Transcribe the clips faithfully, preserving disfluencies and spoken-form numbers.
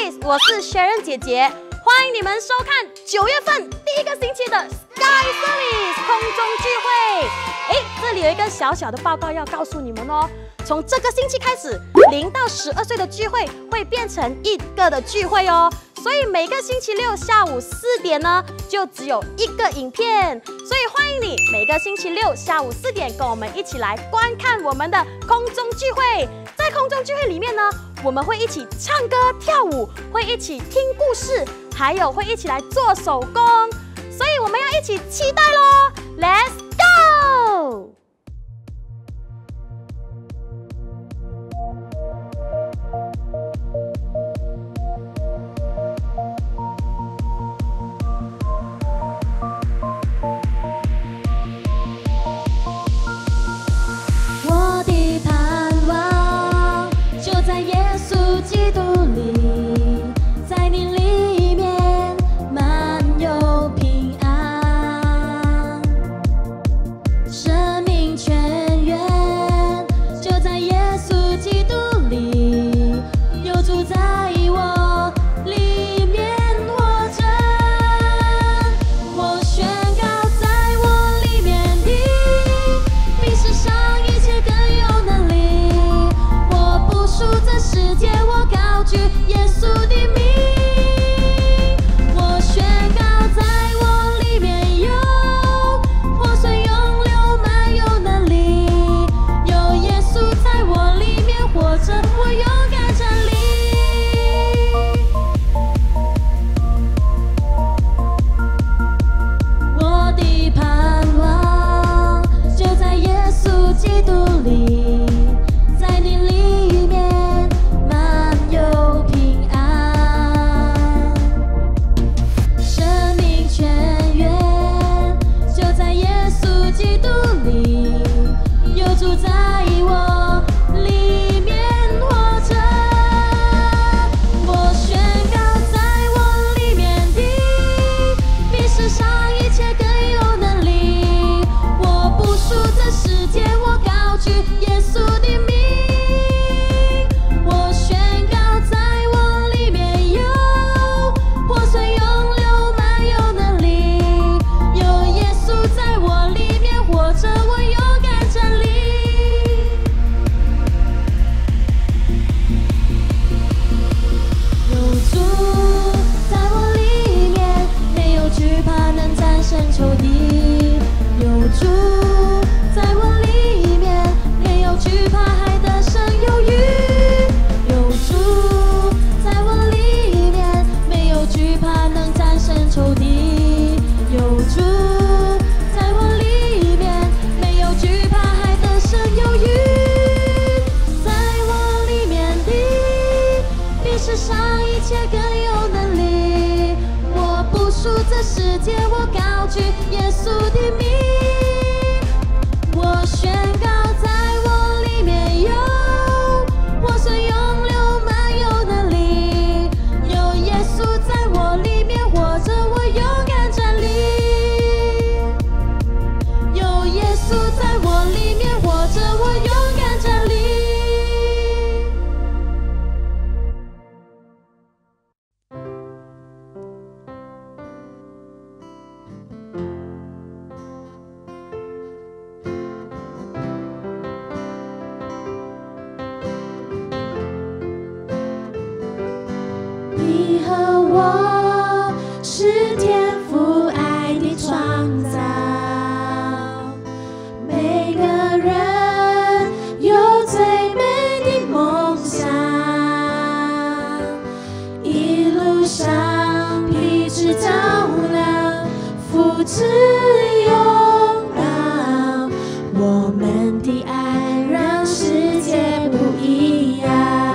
Series， 我是 Sharon 姐姐，欢迎你们收看九月份第一个星期的 Sky Series 空中聚会。哎，这里有一个小小的报告要告诉你们哦。从这个星期开始，零到十二岁的聚会会变成一个的聚会哦。所以每个星期六下午四点呢，就只有一个影片。所以欢迎你每个星期六下午四点跟我们一起来观看我们的空中聚会。在空中聚会里面呢，我们会一起唱歌跳舞，会一起听故事，还有会一起来做手工。所以我们要一起期待咯 ！Let's go！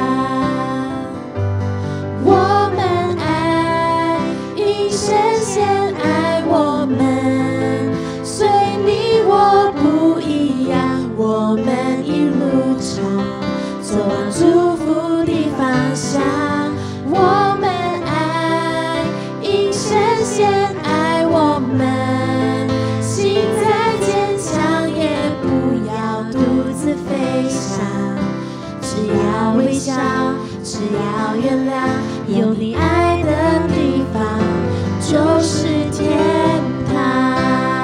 谢谢。 要原谅，有你爱的地方就是天堂。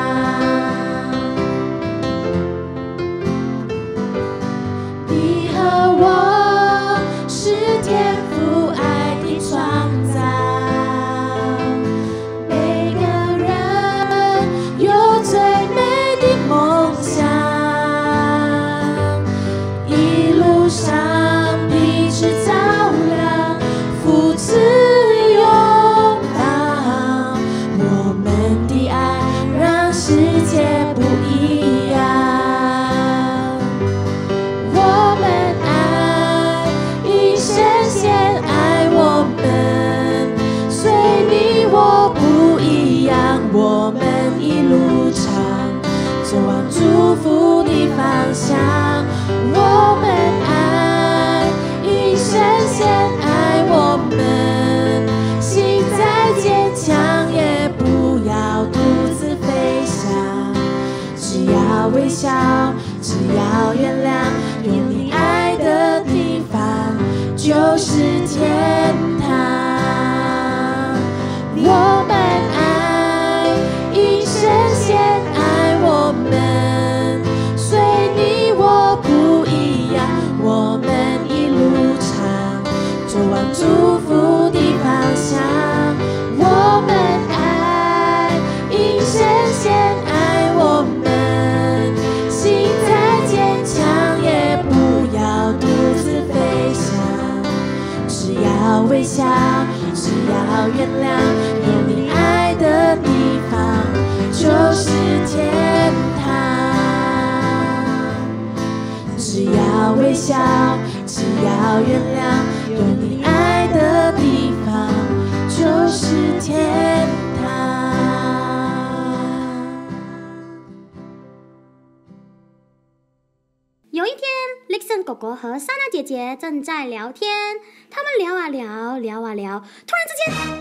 你和我是天父爱的创造，每个人有最美的梦想，一路上彼此照亮，扶持拥抱，我们的爱让世界不一样。我们爱一生先爱我们，随你我不一样，我们一路上走往祝福的方向。我们爱一生先爱我们，心再坚强也不要独自飞翔，只要微笑，只要原谅，有你爱的地方就是天堂。我们爱一生先爱我们，随你我不一样，我们一路上走往祝福的方向。我们爱一生先爱我们，心再坚强也不要独自飞翔，只要微笑，只要原谅，有你爱的地方就是天堂。只要微笑，只要原谅，有你爱的地方就是天堂。 有一天 Lixon 哥哥和莎娜姐姐正在聊天，他们聊啊聊，聊啊聊，突然之间，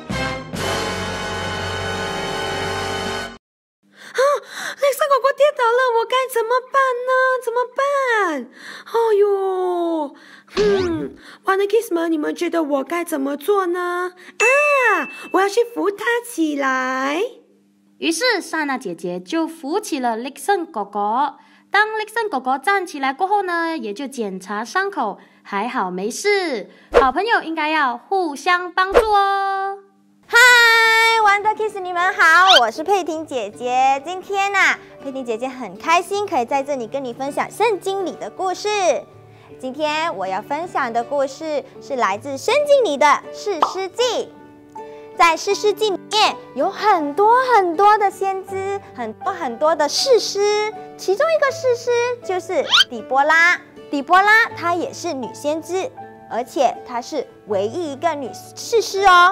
啊 ，Lixon 哥哥跌倒了，我该怎么办呢？怎么办？哎呦，嗯 ，Wonder Kids 们，你们觉得我该怎么做呢？啊，我要去扶他起来。 于是莎娜姐姐就扶起了 Lixon 哥哥。当 Lixon 哥哥站起来过后呢，也就检查伤口，还好没事。好朋友应该要互相帮助哦。 嗨 ，Wonder Kids 你们好，我是佩婷姐姐。今天呢、啊，佩婷姐姐很开心可以在这里跟你分享圣经里的故事。今天我要分享的故事是来自圣经里的士师记。在士师记里面有很多很多的先知，很多很多的士师，其中一个士师就是底波拉。底波拉她也是女先知，而且她是唯一一个女士师哦。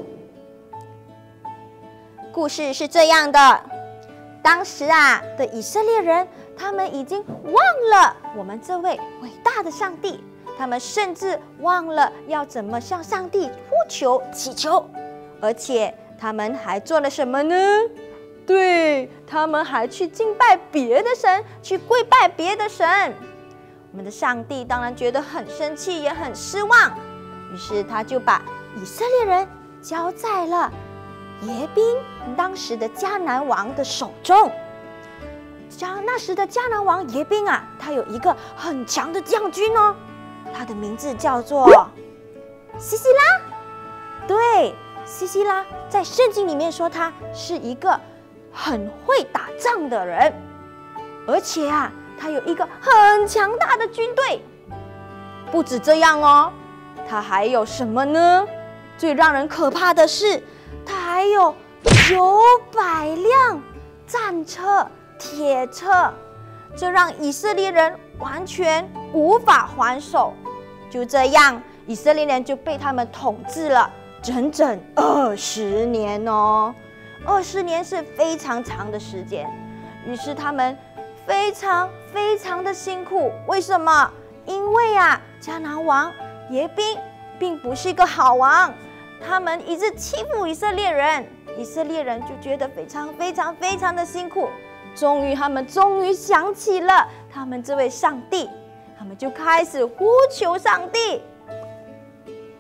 故事是这样的，当时啊的以色列人，他们已经忘了我们这位伟大的上帝，他们甚至忘了要怎么向上帝呼求祈求，而且他们还做了什么呢？对，他们还去敬拜别的神，去跪拜别的神。我们的上帝当然觉得很生气，也很失望，于是他就把以色列人交在了耶宾当时的迦南王的手中。迦那时的迦南王耶宾啊，他有一个很强的将军哦，他的名字叫做西西拉。对，西西拉在圣经里面说他是一个很会打仗的人，而且啊，他有一个很强大的军队。不止这样哦，他还有什么呢？最让人可怕的是，他还有九百辆战车、铁车，这让以色列人完全无法还手。就这样，以色列人就被他们统治了整整二十年哦。二十年是非常长的时间，于是他们非常非常的辛苦。为什么？因为啊，迦南王耶宾并不是一个好王，他们一直欺负以色列人，以色列人就觉得非常非常非常的辛苦。终于，他们终于想起了他们这位上帝，他们就开始呼求上帝。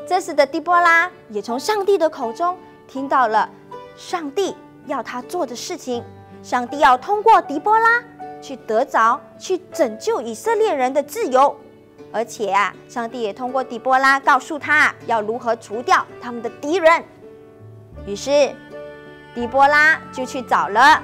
这时的狄波拉也从上帝的口中听到了上帝要他做的事情。上帝要通过狄波拉去得着、去拯救以色列人的自由，而且啊，上帝也通过狄波拉告诉他要如何除掉他们的敌人。于是，狄波拉就去找了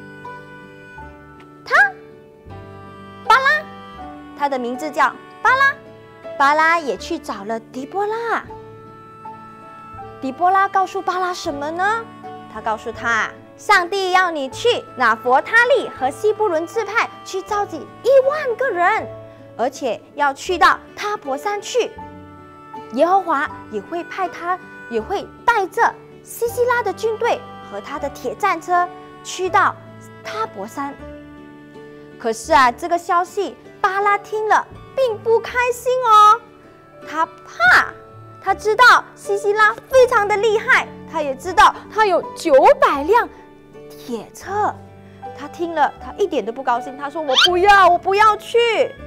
他巴拉，他的名字叫巴拉。巴拉也去找了狄波拉。狄波拉告诉巴拉什么呢？他告诉他，上帝要你去拿弗他利和西布伦支派去召集一万个人，而且要去到他泊山去。耶和华也会派他，也会带着西西拉的军队和他的铁战车去到他泊山。可是啊，这个消息巴拉听了并不开心哦，他怕，他知道西西拉非常的厉害，他也知道他有九百辆铁车。他听了，他一点都不高兴，他说：“我不要，我不要去。”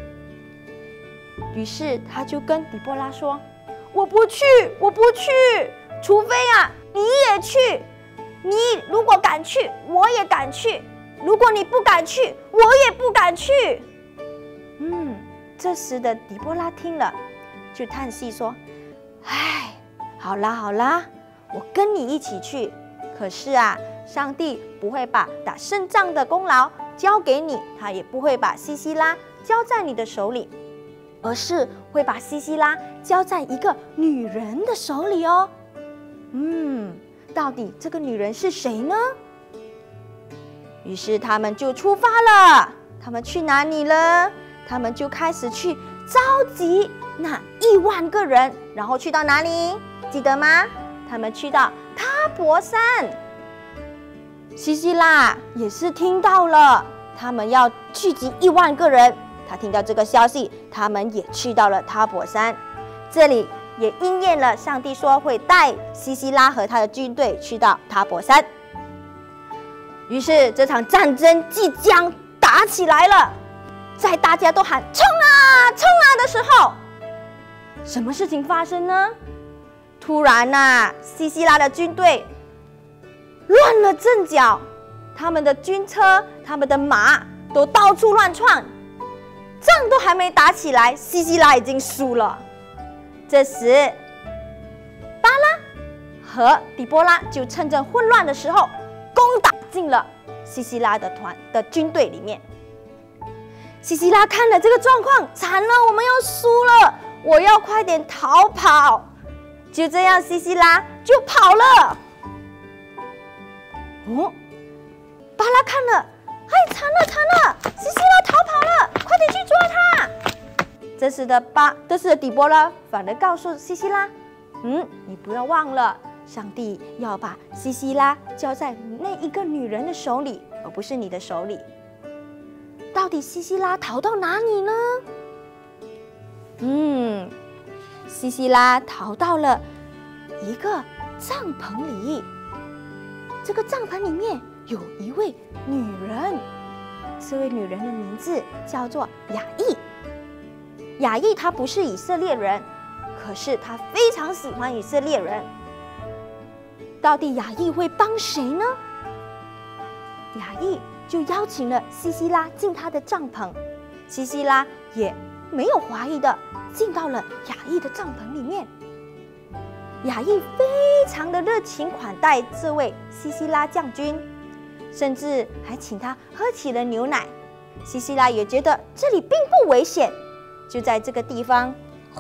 于是他就跟狄波拉说：“我不去，我不去，除非啊你也去。你如果敢去，我也敢去；如果你不敢去，我也不敢去。”嗯，这时的狄波拉听了，就叹息说：“唉，好啦好啦，我跟你一起去。可是啊，上帝不会把打胜仗的功劳交给你，他也不会把西西拉交在你的手里，而是会把西西拉交在一个女人的手里哦。嗯，到底这个女人是谁呢？”于是他们就出发了。他们去哪里了？他们就开始去召集那一万个人，然后去到哪里？记得吗？他们去到他泊山。西西拉也是听到了，他们要聚集一万个人。他听到这个消息，他们也去到了他泊山。这里也应验了上帝说会带西西拉和他的军队去到他泊山。于是这场战争即将打起来了。在大家都喊冲啊冲啊的时候，什么事情发生呢？突然啊，西西拉的军队乱了阵脚，他们的军车、他们的马都到处乱窜，仗都还没打起来，西西拉已经输了。这时，巴拉和狄波拉就趁着混乱的时候，攻打进了西西拉的团的军队里面。西西拉看了这个状况，惨了，我们要输了，我要快点逃跑。就这样，西西拉就跑了。哦，巴拉看了，哎，惨了惨了，西西拉逃跑了，快点去捉他。这时的巴，这时的底波拉反而告诉西西拉：“嗯，你不要忘了，上帝要把西西拉交在那一个女人的手里，而不是你的手里。”到底西西拉逃到哪里呢？嗯，西西拉逃到了一个帐篷里。这个帐篷里面有一位女人，这位女人的名字叫做雅意。雅意她不是以色列人，可是她非常喜欢以色列人。到底雅意会帮谁呢？雅意就邀请了西西拉进他的帐篷，西西拉也没有怀疑的进到了雅意的帐篷里面。雅意非常的热情款待这位西西拉将军，甚至还请他喝起了牛奶。西西拉也觉得这里并不危险，就在这个地方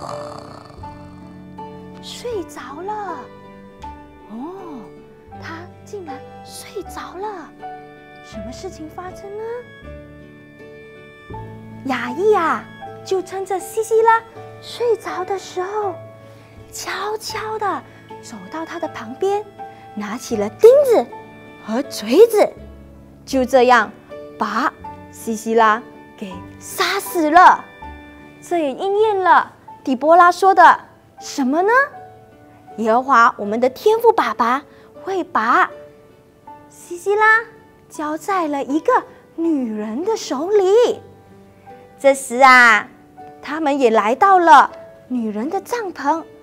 睡着了。哦，他竟然睡着了。什么事情发生呢？雅意啊，就趁着西西拉睡着的时候，悄悄地走到他的旁边，拿起了钉子和锤子，就这样把西西拉给杀死了。这也应验了底波拉说的什么呢？耶和华我们的天父爸爸会把西西拉交在了一个女人的手里。这时啊，他们也来到了女人的帐篷。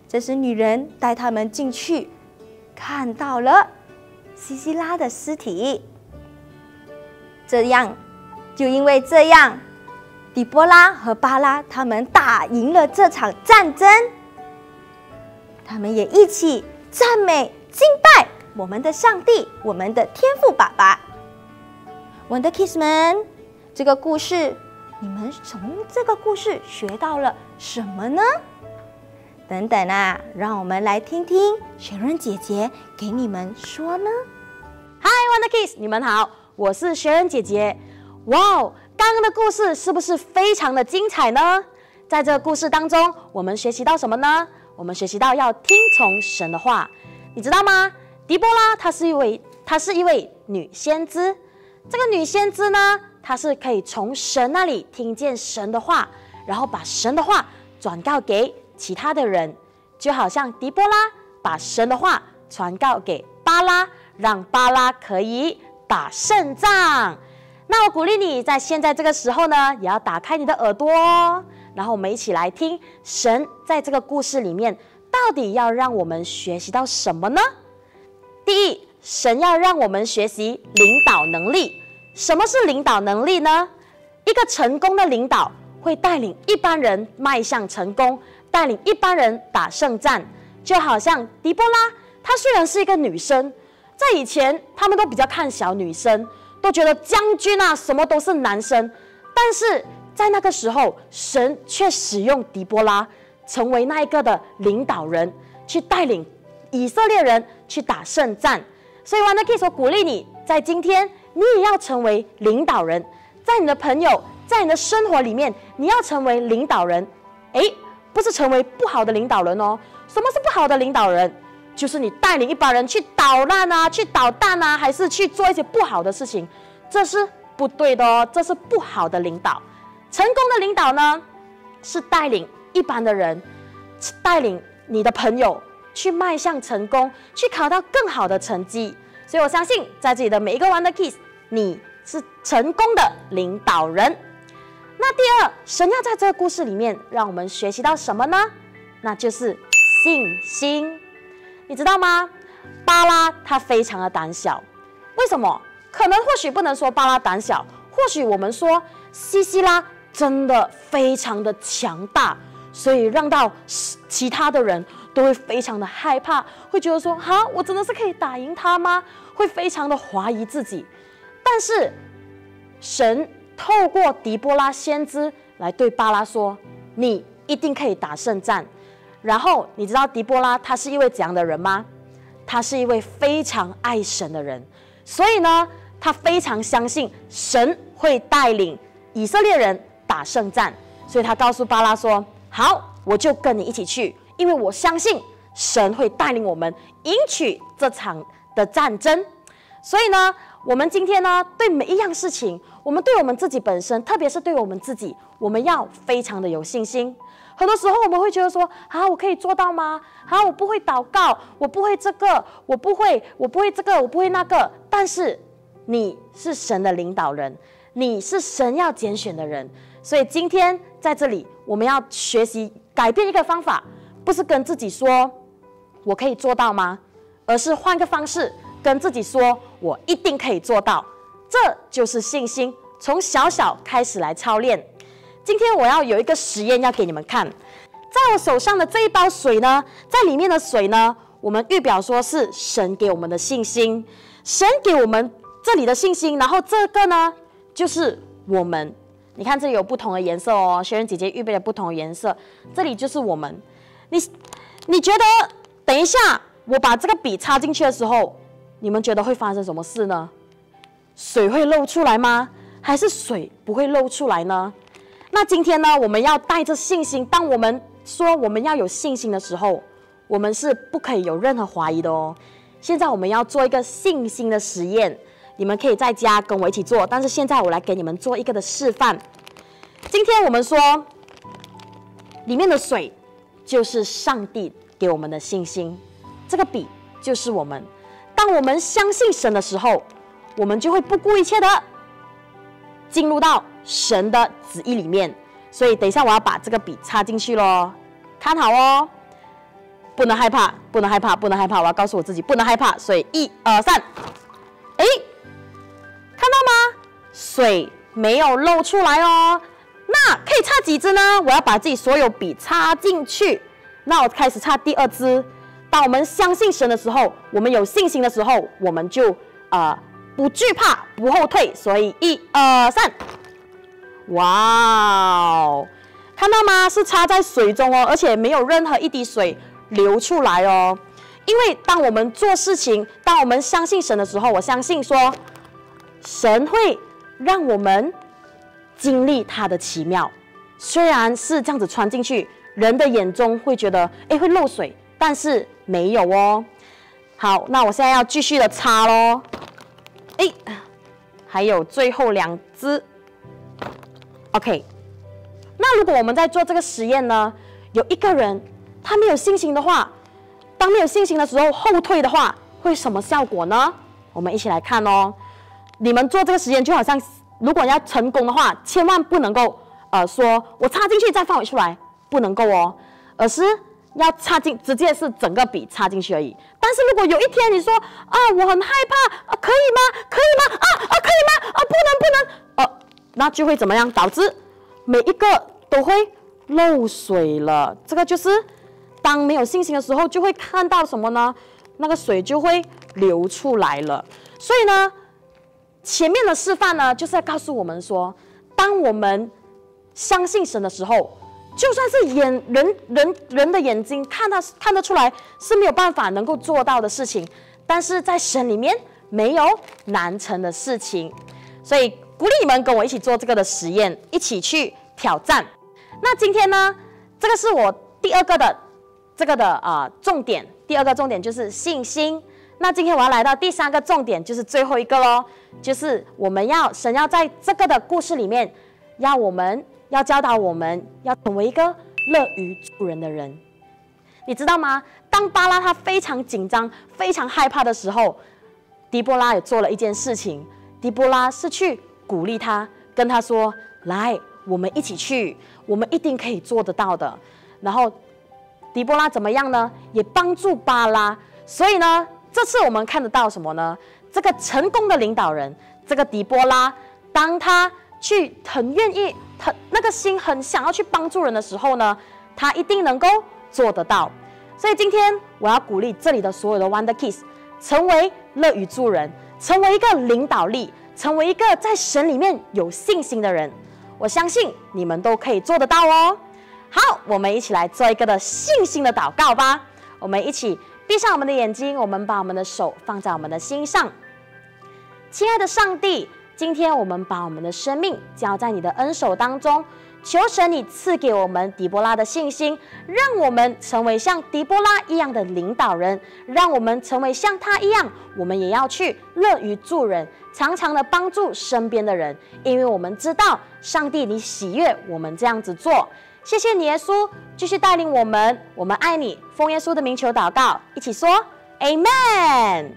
这时女人带他们进去，看到了西西拉的尸体。这样，就因为这样，底波拉和巴拉他们打赢了这场战争。他们也一起赞美敬拜我们的上帝，我们的天父爸爸。Wonder Kids 们，这个故事，你们从这个故事学到了什么呢？等等啊，让我们来听听雪人姐姐给你们说呢。 Hi Wonder Kids， 你们好，我是雪人姐姐。哇哦，刚刚的故事是不是非常的精彩呢？在这个故事当中，我们学习到什么呢？我们学习到要听从神的话。你知道吗？狄波拉她是一位，她是一位女先知。这个女先知呢，她是可以从神那里听见神的话，然后把神的话转告给其他的人，就好像狄波拉把神的话传告给巴拉，让巴拉可以打胜仗。那我鼓励你在现在这个时候呢，也要打开你的耳朵哦，然后我们一起来听神在这个故事里面到底要让我们学习到什么呢？第一，神要让我们学习领导能力。什么是领导能力呢？一个成功的领导会带领一般人迈向成功，带领一般人打胜战。就好像狄波拉，她虽然是一个女生，在以前他们都比较看小女生，都觉得将军啊什么都是男生，但是在那个时候，神却使用狄波拉成为那一个的领导人，去带领以色列人去打胜战。所以 Wonder Kids 我鼓励你，在今天你也要成为领导人，在你的朋友，在你的生活里面，你要成为领导人。诶，不是成为不好的领导人哦。什么是不好的领导人？就是你带领一帮人去捣乱啊，去捣蛋啊，还是去做一些不好的事情，这是不对的哦，这是不好的领导。成功的领导呢，是带领一般的人，带领你的朋友去迈向成功，去考到更好的成绩。所以我相信，在这里的每一个 Wonder Kids， 你是成功的领导人。那第二，神要在这个故事里面让我们学习到什么呢？那就是信心。你知道吗？巴拉他非常的胆小，为什么？可能或许不能说巴拉胆小，或许我们说西西拉真的非常的强大，所以让到其他的人都会非常的害怕，会觉得说，哈，我真的是可以打赢他吗？会非常的怀疑自己。但是神透过狄波拉先知来对巴拉说，你一定可以打胜战。然后你知道狄波拉他是一位怎样的人吗？他是一位非常爱神的人，所以呢，他非常相信神会带领以色列人打胜战，所以他告诉巴拉说，好，我就跟你一起去，因为我相信神会带领我们赢取这场的战争。所以呢，我们今天呢，对每一样事情，我们对我们自己本身，特别是对我们自己，我们要非常的有信心。很多时候我们会觉得说，啊，我可以做到吗？啊，我不会祷告，我不会这个，我不会，我不会这个，我不会那个。但是你是神的领导人，你是神要拣选的人，所以今天在这里，我们要学习改变一个方法，不是跟自己说我可以做到吗？而是换个方式跟自己说，我一定可以做到。这就是信心，从小小开始来操练。今天我要有一个实验要给你们看，在我手上的这一包水呢，在里面的水呢，我们预表说是神给我们的信心，神给我们这里的信心，然后这个呢就是我们。你看这里有不同的颜色哦，学人姐姐预备了不同的颜色，这里就是我们。你你觉得等一下我把这个笔插进去的时候，你们觉得会发生什么事呢？水会漏出来吗？还是水不会漏出来呢？那今天呢，我们要带着信心。当我们说我们要有信心的时候，我们是不可以有任何怀疑的哦。现在我们要做一个信心的实验，你们可以在家跟我一起做，但是现在我来给你们做一个的示范。今天我们说，里面的水就是上帝给我们的信心，这个笔就是我们。当我们相信神的时候，我们就会不顾一切的进入到神的旨意里面。所以等一下我要把这个笔插进去咯，看好哦。 不能害怕，不能害怕，不能害怕！我要告诉我自己不能害怕。所以一二三，哎，看到吗？水没有漏出来哦。那可以插几支呢？我要把自己所有笔插进去。那我开始插第二支。当我们相信神的时候，我们有信心的时候，我们就呃不惧怕，不后退。所以一二三，哇哦，看到吗？是插在水中哦，而且没有任何一滴水流出来哦。因为当我们做事情，当我们相信神的时候，我相信说，神会让我们经历他的奇妙。虽然是这样子穿进去，人的眼中会觉得，哎，会漏水，但是没有哦。好，那我现在要继续的擦咯。哎，还有最后两支。OK， 那如果我们在做这个实验呢，有一个人他没有信心的话，当没有信心的时候后退的话，会什么效果呢？我们一起来看哦。你们做这个实验就好像，如果要成功的话，千万不能够呃说我插进去再放回出来，不能够哦，而是要插进，直接是整个笔插进去而已。但是如果有一天你说啊我很害怕啊，可以吗？可以吗？啊啊可以吗？啊不能不能，呃，那就会怎么样？导致每一个都会漏水了。这个就是当没有信心的时候，就会看到什么呢？那个水就会流出来了。所以呢，前面的示范呢，就是在告诉我们说，当我们相信神的时候，就算是眼人人人的眼睛看到看得出来是没有办法能够做到的事情，但是在神里面没有难成的事情。所以鼓励你们跟我一起做这个的实验，一起去挑战。那今天呢，这个是我第二个的这个的啊、呃、重点，第二个重点就是信心。那今天我要来到第三个重点，就是最后一个咯，就是我们要神要在这个的故事里面，要我们要教导我们要成为一个乐于助人的人。你知道吗？当巴拉他非常紧张、非常害怕的时候，狄波拉也做了一件事情。狄波拉是去鼓励他，跟他说：“来，我们一起去，我们一定可以做得到的。”然后狄波拉怎么样呢？也帮助巴拉。所以呢，这次我们看得到什么呢？这个成功的领导人，这个狄波拉，当他去很愿意、很那个心很想要去帮助人的时候呢，他一定能够做得到。所以今天我要鼓励这里的所有的 Wonder Kids， 成为乐于助人，成为一个领导力，成为一个在神里面有信心的人。我相信你们都可以做得到哦。好，我们一起来做一个的信心的祷告吧。我们一起闭上我们的眼睛，我们把我们的手放在我们的心上。亲爱的上帝，今天我们把我们的生命交在你的恩手当中，求神你赐给我们狄波拉的信心，让我们成为像狄波拉一样的领导人，让我们成为像他一样，我们也要去乐于助人，常常的帮助身边的人，因为我们知道上帝你喜悦我们这样子做。谢谢你耶稣，继续带领我们，我们爱你，奉耶稣的名求祷告，一起说 Amen。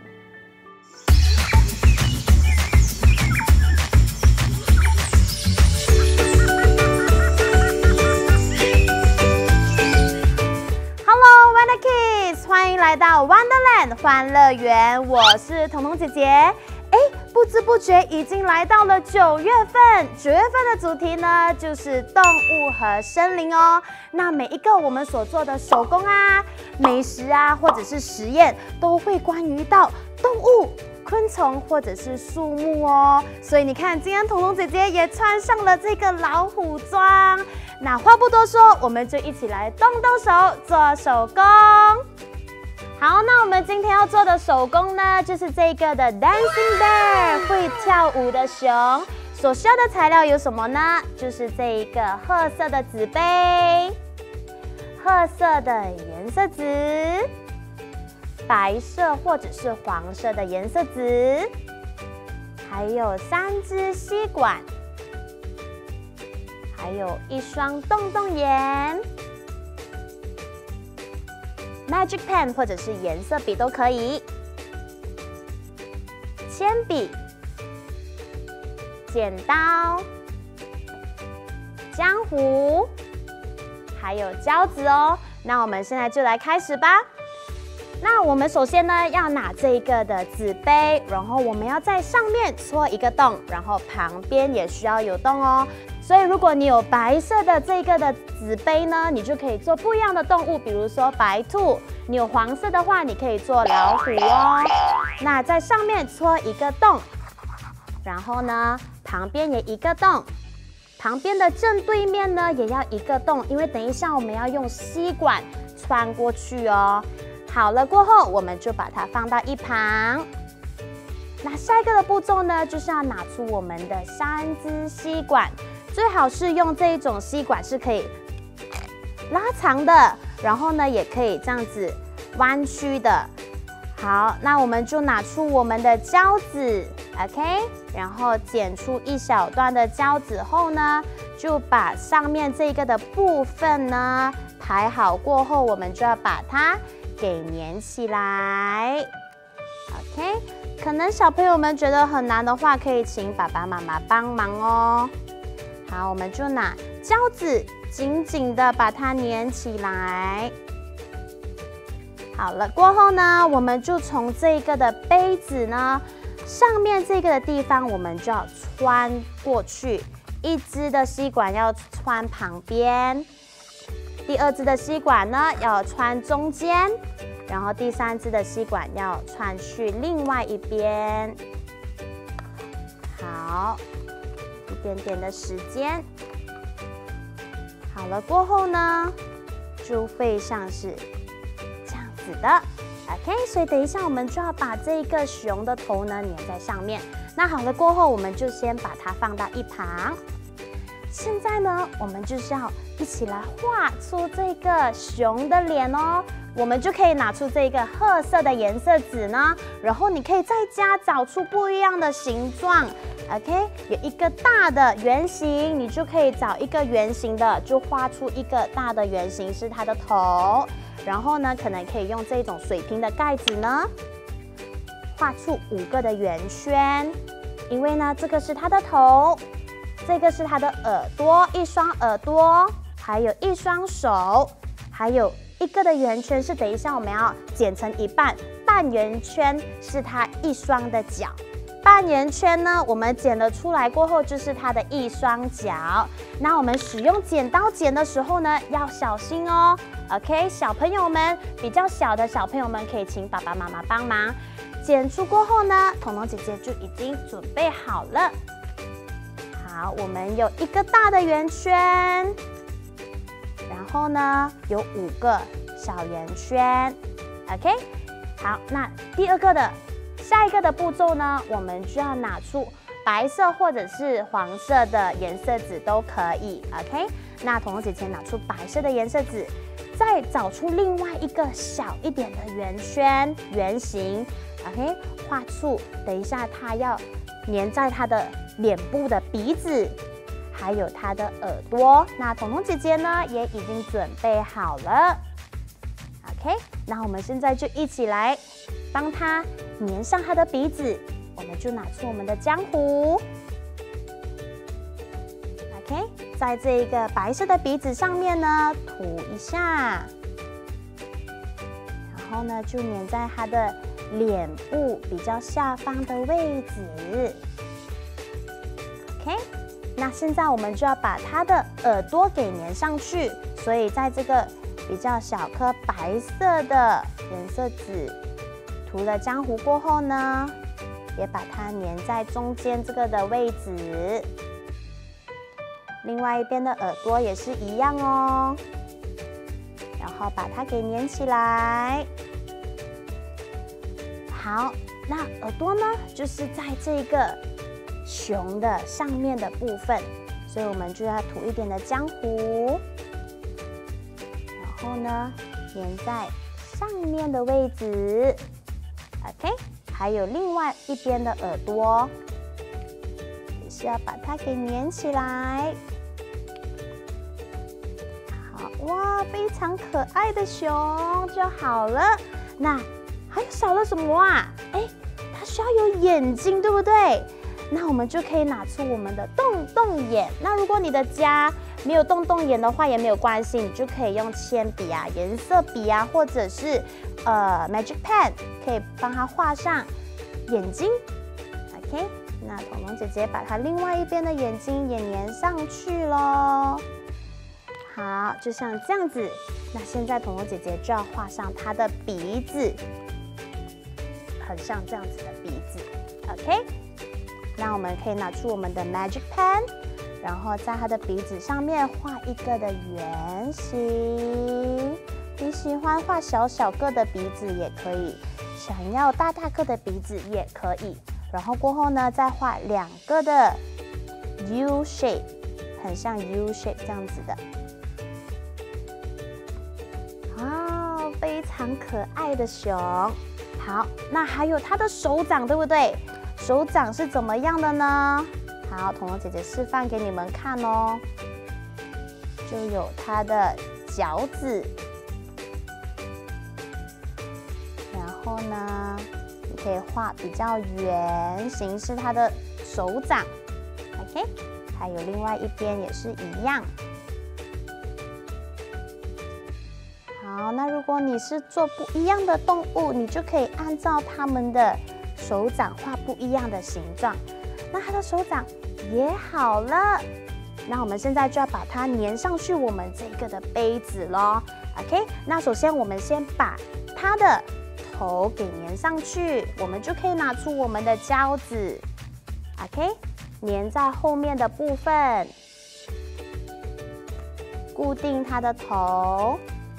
Hello Wonder Kids， 欢迎来到 Wonderland 欢乐园，我是彤彤姐姐。哎，不知不觉已经来到了九月份，九月份的主题呢就是动物和森林哦。那每一个我们所做的手工啊、美食啊，或者是实验，都会关于到动物、昆虫或者是树木哦。所以你看，今天彤彤姐姐也穿上了这个老虎装。那话不多说，我们就一起来动动手做手工。好，那我们今天要做的手工呢，就是这个的 Dancing Bear 会跳舞的熊。所需要的材料有什么呢？就是这一个褐色的纸杯、褐色的颜色纸、白色或者是黄色的颜色纸，还有三支吸管，还有一双洞洞眼。Magic Pen 或者是颜色笔都可以，铅笔、剪刀、浆糊，还有胶纸哦。 那我们现在就来开始吧。那我们首先呢，要拿这个的纸杯，然后我们要在上面戳一个洞，然后旁边也需要有洞哦。所以如果你有白色的这个的纸杯呢，你就可以做不一样的动物，比如说白兔；你有黄色的话，你可以做老虎哦。那在上面戳一个洞，然后呢，旁边也一个洞。旁边的正对面呢，也要一个洞，因为等一下我们要用吸管穿过去哦。好了过后，我们就把它放到一旁。那下一个的步骤呢，就是要拿出我们的三支吸管，最好是用这一种吸管是可以拉长的，然后呢也可以这样子弯曲的。好，那我们就拿出我们的胶纸 ，OK， 然后剪出一小段的胶纸后呢，就把上面这个的部分呢排好过后，我们就要把它给粘起来 ，OK。可能小朋友们觉得很难的话，可以请爸爸妈妈帮忙哦。好，我们就拿胶纸紧紧的把它粘起来。好了，过后呢，我们就从这个的杯子呢上面这个的地方，我们就要穿过去。一支的吸管要穿旁边，第二支的吸管呢要穿中间，然后第三支的吸管要穿去另外一边。好，一点点的时间。好了过后呢，就会像是这样子的 ，OK。所以等一下我们就要把这个熊的头呢粘在上面。那好了过后，我们就先把它放到一旁。现在呢，我们就是要一起来画出这个熊的脸哦。我们就可以拿出这个褐色的颜色纸呢，然后你可以在家找出不一样的形状 ，OK。有一个大的圆形，你就可以找一个圆形的，就画出一个大的圆形是它的头。然后呢，可能可以用这种水瓶的盖子呢，画出五个的圆圈，因为呢，这个是它的头。这个是它的耳朵，一双耳朵，还有一双手，还有一个的圆圈是等一下我们要剪成一半，半圆圈是它一双的脚，半圆圈呢我们剪了出来过后就是它的一双脚。那我们使用剪刀剪的时候呢要小心哦 ，OK， 小朋友们比较小的小朋友们可以请爸爸妈妈帮忙。剪出过后呢，彤彤姐姐就已经准备好了。好，我们有一个大的圆圈，然后呢有五个小圆圈 ，OK。好，那第二个的下一个的步骤呢，我们就要拿出白色或者是黄色的颜色纸都可以 ，OK。那彤彤姐姐拿出白色的颜色纸，再找出另外一个小一点的圆圈圆形 ，OK， 画出，等一下它要粘在它的脸部的鼻子，还有它的耳朵。那彤彤姐姐呢也已经准备好了 ，OK。那我们现在就一起来帮它粘上它的鼻子。我们就拿出我们的浆糊 ，OK， 在这个白色的鼻子上面呢涂一下，然后呢就粘在它的脸部比较下方的位置。OK， 那现在我们就要把它的耳朵给粘上去，所以在这个比较小颗白色的颜色纸涂了浆糊过后呢，也把它粘在中间这个的位置。另外一边的耳朵也是一样哦，然后把它给粘起来。好，那耳朵呢，就是在这个熊的上面的部分，所以我们就要涂一点的浆糊，然后呢粘在上面的位置 ，OK。还有另外一边的耳朵，也是要把它给粘起来。好，哇，非常可爱的熊就好了。那还有少了什么啊？哎，它需要有眼睛，对不对？那我们就可以拿出我们的洞洞眼。那如果你的家没有洞洞眼的话也没有关系，你就可以用铅笔啊、颜色笔啊，或者是呃 Magic Pen， 可以帮他画上眼睛。OK， 那彤彤姐姐把她另外一边的眼睛也粘上去咯。好，就像这样子。那现在彤彤姐姐就要画上她的鼻子，很像这样子的鼻子。OK， 那我们可以拿出我们的 Magic Pen。然后在它的鼻子上面画一个的圆形，你喜欢画小小个的鼻子也可以，想要大大个的鼻子也可以。然后过后呢，再画两个的 U shape， 很像 U shape 这样子的。哦，非常可爱的熊。好，那还有它的手掌，对不对？手掌是怎么样的呢？好，彤彤姐姐示范给你们看哦，就有它的脚趾，然后呢，你可以画比较圆形，是它的手掌 ，OK， 还有另外一边也是一样。好，那如果你是做不一样的动物，你就可以按照它们的手掌画不一样的形状。那它的手掌也好了，那我们现在就要把它粘上去我们这个的杯子咯。 OK， 那首先我们先把它的头给粘上去，我们就可以拿出我们的胶纸 OK， 粘在后面的部分，固定它的头，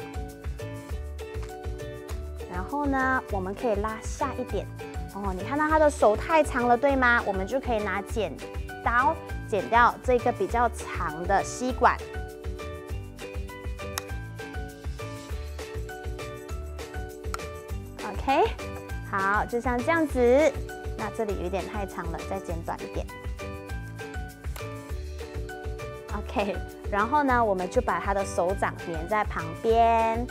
然后呢我们可以拉下一点哦，你看到它的手太长了，对吗？我们就可以拿剪刀剪掉这个比较长的吸管。OK， 好，就像这样子。那这里有点太长了，再剪短一点。OK， 然后呢，我们就把它的手掌粘在旁边。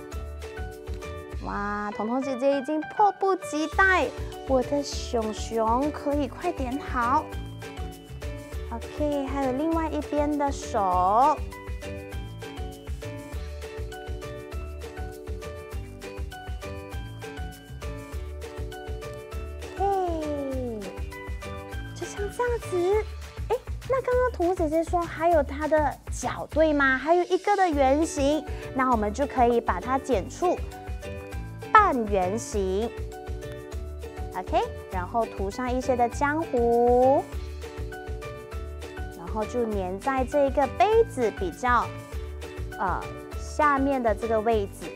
哇，彤彤姐姐已经迫不及待，我的熊熊可以快点好。OK， 还有另外一边的手。嘿，就像这样子。哎，那刚刚彤彤姐姐说还有它的脚，对吗？还有一个的圆形，那我们就可以把它剪出半圆形 ，OK， 然后涂上一些的浆糊，然后就粘在这个杯子比较呃下面的这个位置，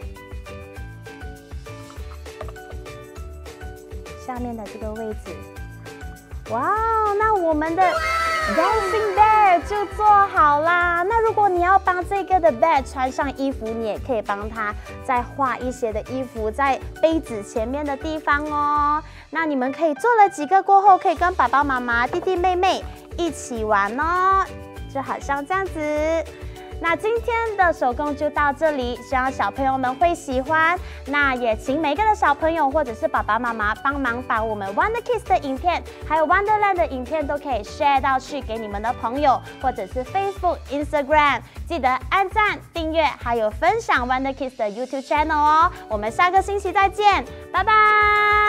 下面的这个位置。哇，那我们的 Dancing Bear 就做好啦。那如果你要帮这个的 Bear 穿上衣服，你也可以帮他再画一些的衣服在杯子前面的地方哦。那你们可以做了几个过后，可以跟爸爸妈妈、弟弟妹妹一起玩哦，就好像这样子。那今天的手工就到这里，希望小朋友们会喜欢。那也请每个的小朋友或者是爸爸妈妈帮忙把我们 Wonder Kids 的影片，还有 Wonderland 的影片都可以 share 到去给你们的朋友，或者是 Facebook、Instagram， 记得按赞、订阅，还有分享 Wonder Kids 的 YouTube channel 哦。我们下个星期再见，拜拜。